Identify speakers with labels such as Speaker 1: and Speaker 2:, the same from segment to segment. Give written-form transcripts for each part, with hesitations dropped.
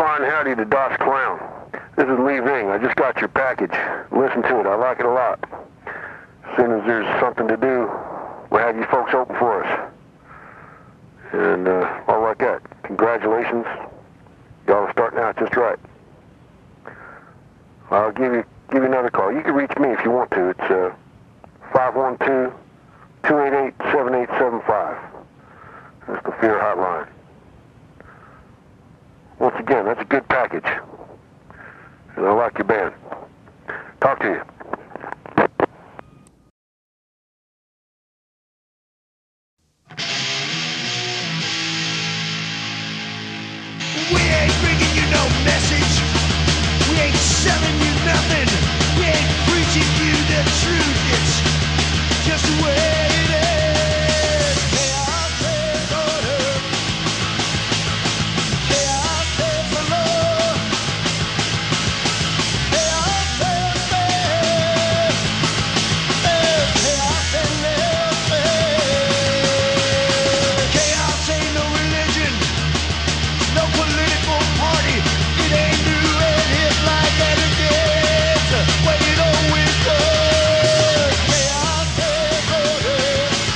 Speaker 1: fine howdy to Doss Clown. This is Ving. I just got your package. Listen to it. I like it a lot. As soon as there's something to do, we'll have you folks open for us. And all like that. Congratulations. Y'all are starting out just right. I'll give you another call. You can reach me if you want to. It's 512-288-7875. That's the Fear Hotline. Once again, that's a good package. And I like your band. Talk to you.
Speaker 2: We ain't bringing you no message. We ain't selling you nothing. We ain't preaching you the truth. It's just the way it is. Chaos is order. Chaos is the law. Chaos is fair. There's chaos in their fair. Chaos ain't no religion, no political party. It ain't new and hip like that it is. Way it always was. Chaos is order.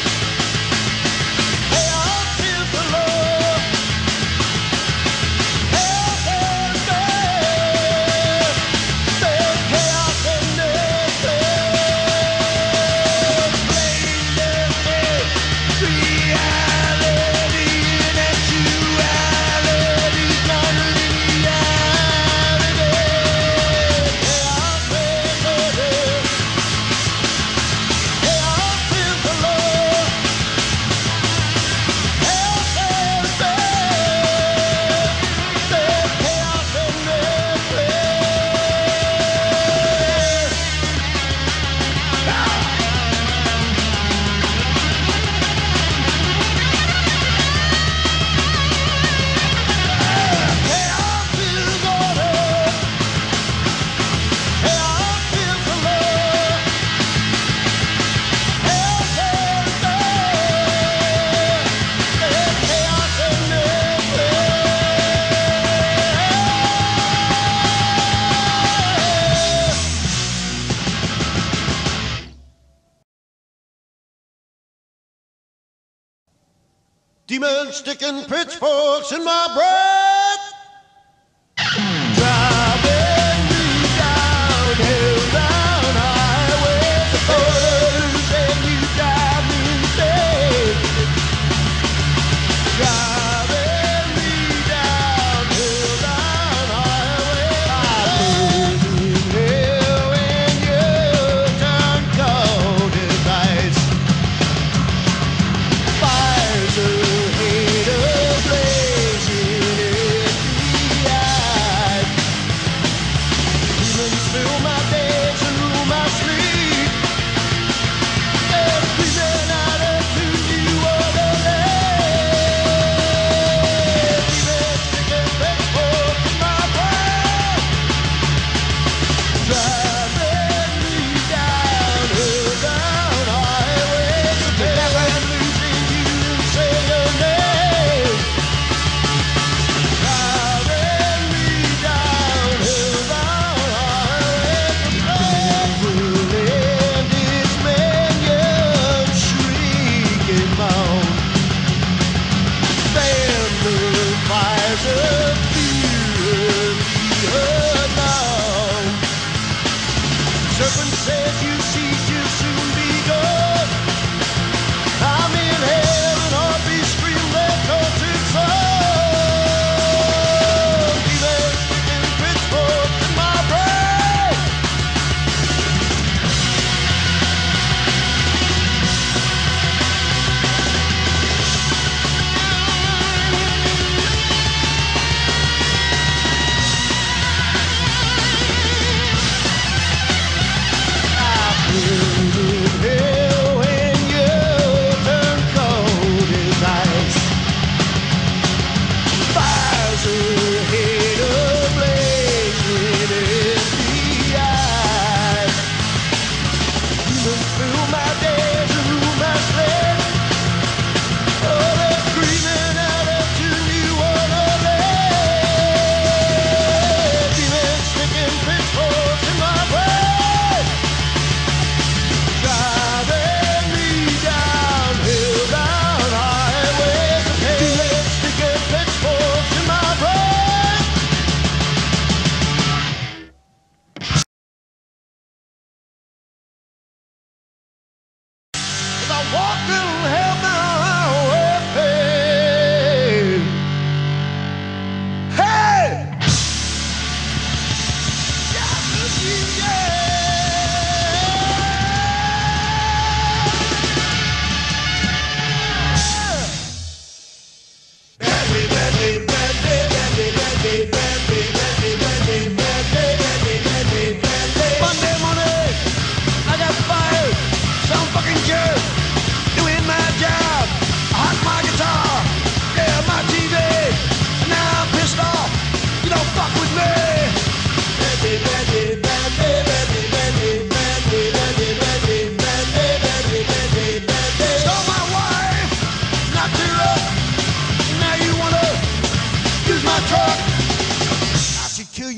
Speaker 2: Chaos is the law. Chaos is fair. There's chaos in their fair. Blameless reality and actuality, not reality. Chaos is order. Chaos is the law. Chaos is fair. There's chaos in their fair. Chaos is order. Chaos is the law. Chaos is fair. There's chaos in their fair. Demons sticking pitchforks in my breath. Driving me down hill, down highways. Orders and you drive me insane. Driving me down hill, down highways. I'm losing hell when you turn cold as ice. Fires of hate are blazing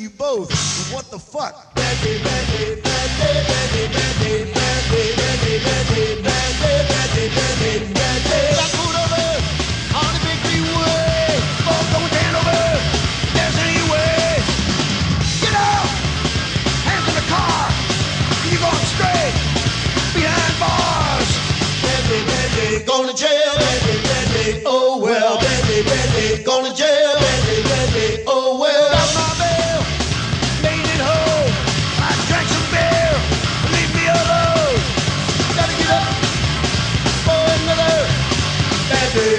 Speaker 2: you both. What the fuck?
Speaker 3: Going to jail, oh well, going to jail, oh well.
Speaker 2: Got my bill, made it home. I drank some beer, leave me alone. Gotta get up for another bad day.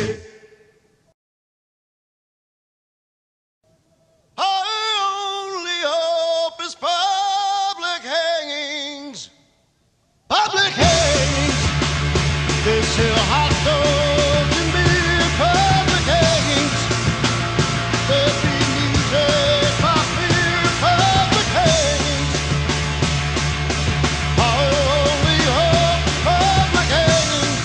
Speaker 3: Our only hope is public hangings. Public hangings. They sell hot dogs and beer, public hangings. There'll be music, pop beer, public hangings. Our only hope, public hangings.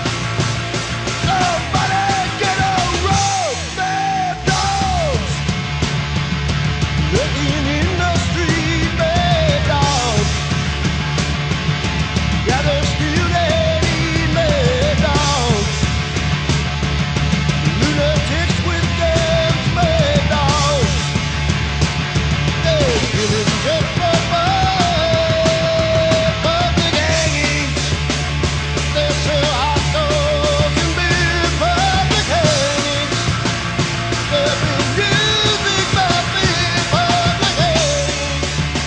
Speaker 2: Somebody get a rope, bad dogs.
Speaker 3: Looking in the street, bad dogs. Gather still that eat mad dogs. Lunatics with guns, mad dogs. They're killing just for fun. Public hangings. They sell hot dogs and beer, public hangings. There'll be music by beer, public hangings.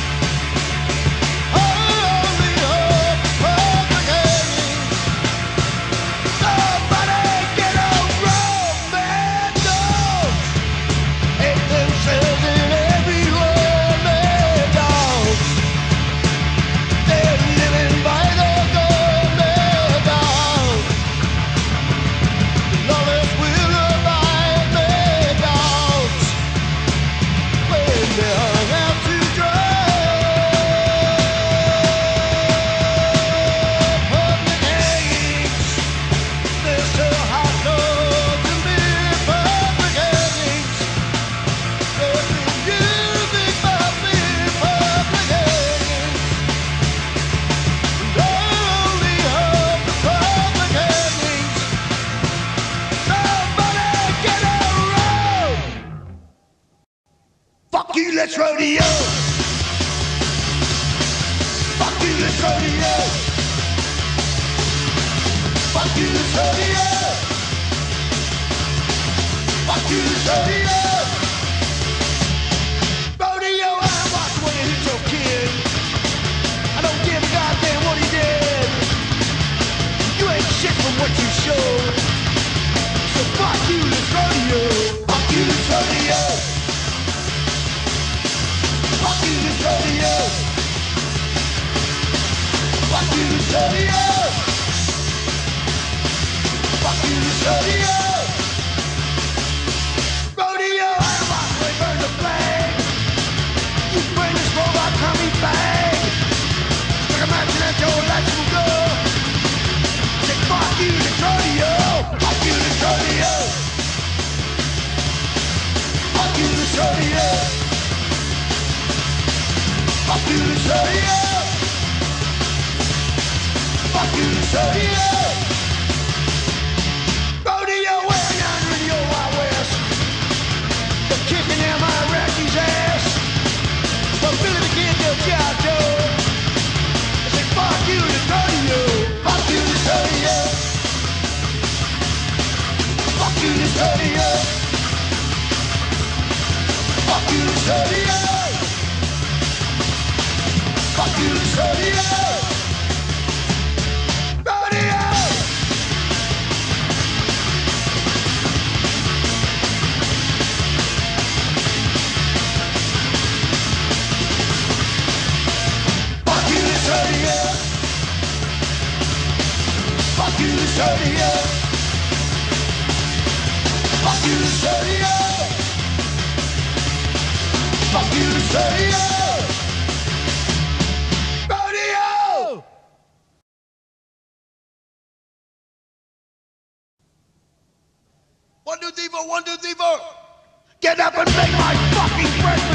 Speaker 3: Our only hope, public hangings.
Speaker 2: Somebody get a rope, bad dogs.
Speaker 3: Hate themselves in everywhere, mad dogs. They're living by the gun, mad dogs. The lawless will abide, mad dogs. When they're hung out to dry. Public hangings. They sell hot dogs and beer, public hangings. There'll be music by beer, public hangings. And our only hope, public hangings.
Speaker 2: Somebody get a rope. Fuck you, let's rodeo. Fuck you, let's rodeo.
Speaker 3: Fuck you, let's rodeo. Fuck you, let's rodeo.
Speaker 2: Rodeo, I watched when you hit your kid. I don't give a goddamn what he did. You ain't shit from what you showed. So fuck you, let's rodeo.
Speaker 3: Fuck you, let's rodeo. Fuck you, let's rodeo. Fuck you, let's rodeo. Fuck you, let's rodeo.
Speaker 2: Rodeo, I watched when he burned the flag. You bring this robot coming back. Like a match that your lights will go. Say fuck you, let's rodeo.
Speaker 3: Fuck you, let's rodeo. Fuck you, let's rodeo. Fuck you, let's rodeo. Fuck you, let's rodeo.
Speaker 2: Rodeo, way down in the old Wild West. They're kicking them Iraqis' ass. But Billy the Kid, they'll G.I. Joe. They say fuck you, let's rodeo.
Speaker 3: Fuck you, let's rodeo. Fuck you, let's rodeo. Fuck you, let's rodeo. Fuck you, let's rodeo.
Speaker 2: Rodeo!
Speaker 3: Fuck you, let's rodeo. Fuck you, let's rodeo. Fuck you, let's rodeo. Fuck you, let's rodeo.
Speaker 2: Rodeo!
Speaker 3: One, two, three, four. 1, 2, 3, 4.
Speaker 2: Get up and make my fucking breakfast!